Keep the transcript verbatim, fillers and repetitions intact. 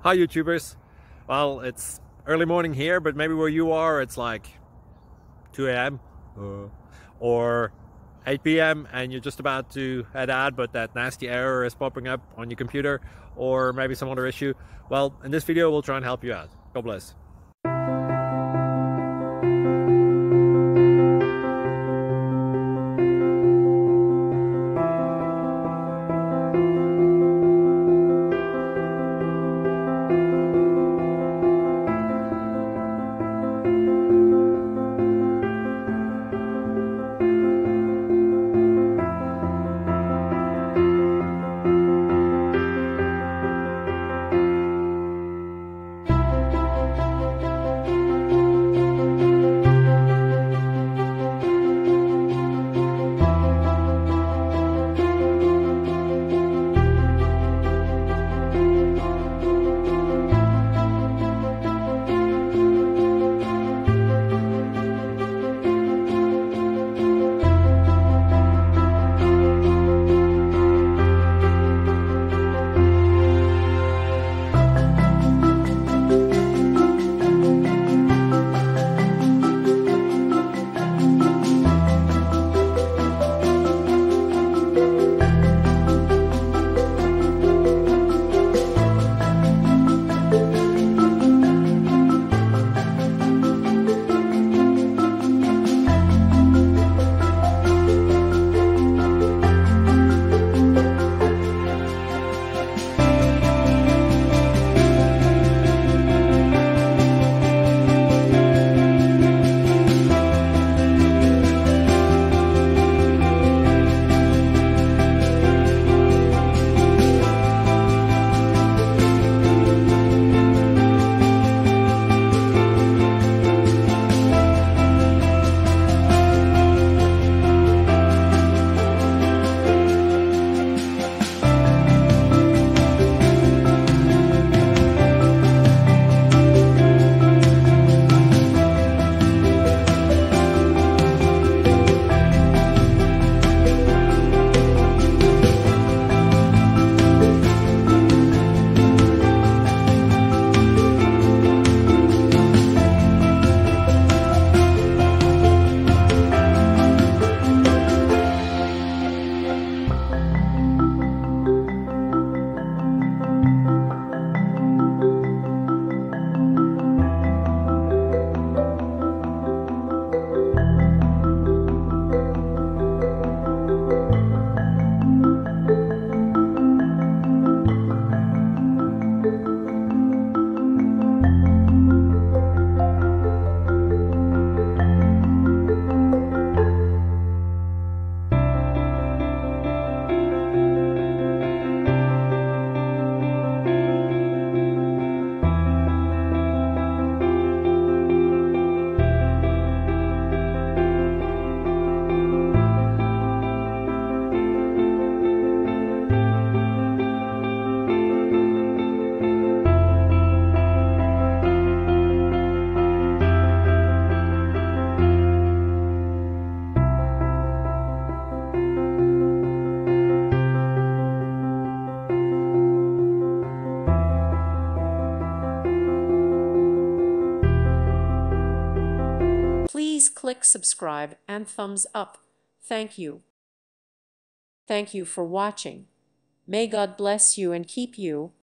Hi YouTubers. Well, it's early morning here, but maybe where you are it's like two A M uh, or eight P M and you're just about to head out, but that nasty error is popping up on your computer, or maybe some other issue. Well, in this video we'll try and help you out. God bless. Please click subscribe and thumbs up. Thank you. Thank you for watching. May God bless you and keep you.